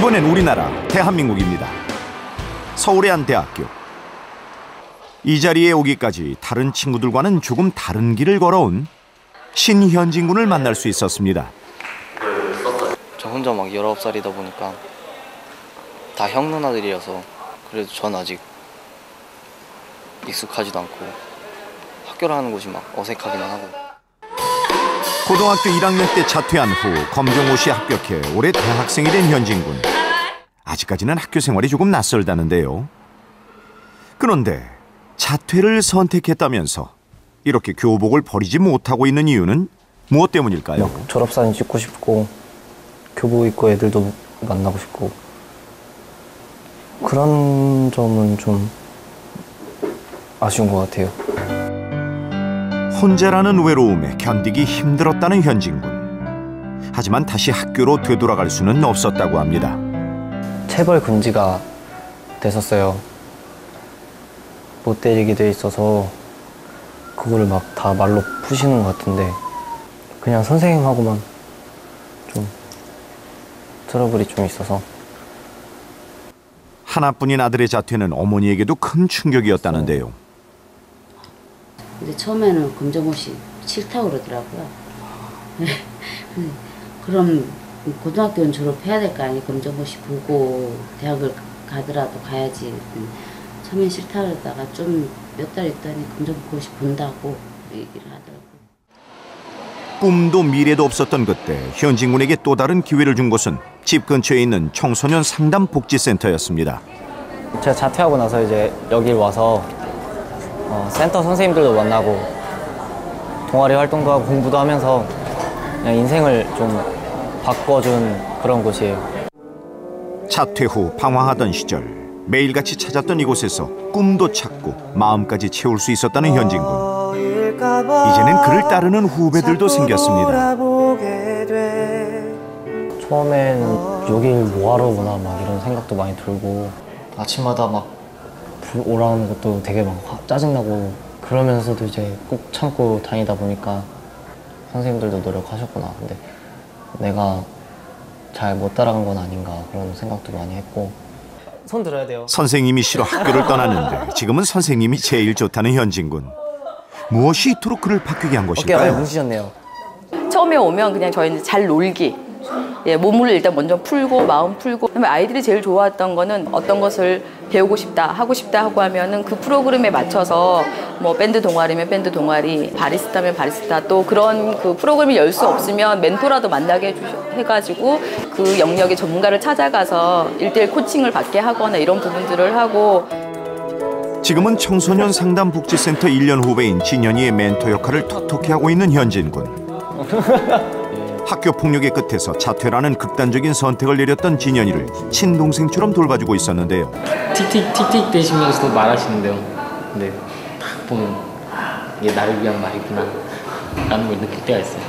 이번엔 우리나라 대한민국입니다. 서울의 한 대학교. 이 자리에 오기까지 다른 친구들과는 조금 다른 길을 걸어온 신현진 군을 만날 수 있었습니다. 저 혼자 막 19살이다 보니까 다 형 누나들이어서 그래도 전 아직 익숙하지도 않고 학교라는 곳이 막 어색하기만 하고. 고등학교 1학년 때 자퇴한 후 검정고시에 합격해 올해 대학생이 된 현진 군. 아직까지는 학교 생활이 조금 낯설다는데요. 그런데 자퇴를 선택했다면서 이렇게 교복을 버리지 못하고 있는 이유는 무엇 때문일까요? 졸업사진 찍고 싶고 교복 입고 애들도 만나고 싶고 그런 점은 좀 아쉬운 것 같아요. 혼자라는 외로움에 견디기 힘들었다는 현진 군. 하지만 다시 학교로 되돌아갈 수는 없었다고 합니다. 체벌 금지가 됐었어요. 못 때리게 돼 있어서 그거를 막 다 말로 푸시는 것 같은데 그냥 선생님하고만 좀 트러블이 좀 있어서. 하나뿐인 아들의 자퇴는 어머니에게도 큰 충격이었다는데요. 근데 처음에는 검정고시 싫다고 그러더라고요. 그럼 고등학교는 졸업해야 될 거 아니에요. 검정고시 보고 대학을 가더라도 가야지. 처음엔 싫다 그러다가 좀 몇 달 있더니 검정고시 본다고 얘기를 하더라고요. 꿈도 미래도 없었던 그때 현진 군에게 또 다른 기회를 준 곳은 집 근처에 있는 청소년 상담 복지센터였습니다. 제가 자퇴하고 나서 이제 여길 와서 센터 선생님들도 만나고 동아리 활동도 하고 공부도 하면서 그냥 인생을 좀 바꿔준 그런 곳이에요. 자퇴 후 방황하던 시절 매일같이 찾았던 이곳에서 꿈도 찾고 마음까지 채울 수 있었다는 현진 군. 이제는 그를 따르는 후배들도 생겼습니다. 처음에는 여길 뭐하러 오나 막 이런 생각도 많이 들고 아침마다 막 오라는 것도 되게 막 짜증나고 그러면서도 이제 꾹 참고 다니다 보니까 선생님들도 노력하셨구나. 근데 내가 잘 못 따라간 건 아닌가 그런 생각도 많이 했고. 손 들어야 돼요. 선생님이 싫어 학교를 떠났는데 지금은 선생님이 제일 좋다는 현진 군. 무엇이 이토록 그를 바뀌게 한 것일까요? 어깨가 뭉치셨네요. 처음에 오면 그냥 저희는 잘 놀기. 예, 몸을 일단 먼저 풀고 마음 풀고. 그다음에 아이들이 제일 좋아했던 거는 어떤 것을 배우고 싶다, 하고 싶다 하고 하면은 그 프로그램에 맞춰서 뭐 밴드 동아리면 밴드 동아리, 바리스타면 바리스타, 또 그런 그 프로그램을 열 수 없으면 멘토라도 만나게 해가지고 그 영역의 전문가를 찾아가서 1:1 코칭을 받게 하거나 이런 부분들을 하고. 지금은 청소년 상담 복지센터 1년 후배인 진현이의 멘토 역할을 톡톡히 하고 있는 현진 군. 학교 폭력의 끝에서 자퇴라는 극단적인 선택을 내렸던 진현이를 친동생처럼 돌봐주고 있었는데요. 틱틱 대시면서도 말하시는데요. 근데 딱 보면 이게 나를 위한 말이구나 라는 걸 느낄 때가 있어요.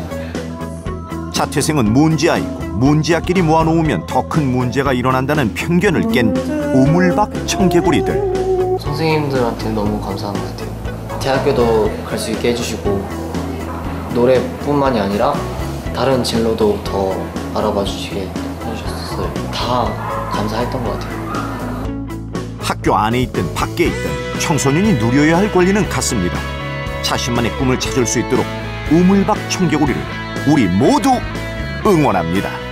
자퇴생은 문제아이고 문제아끼리 모아놓으면 더 큰 문제가 일어난다는 편견을 깬 우물박 청개구리들. 선생님들한테 너무 감사한 것 같아요. 대학교도 갈 수 있게 해주시고 노래뿐만이 아니라 다른 진로도 더 알아봐 주시게 해주셨어요. 다 감사했던 것 같아요. 학교 안에 있든 밖에 있든 청소년이 누려야 할 권리는 같습니다. 자신만의 꿈을 찾을 수 있도록 우물박 청개구리를 우리 모두 응원합니다.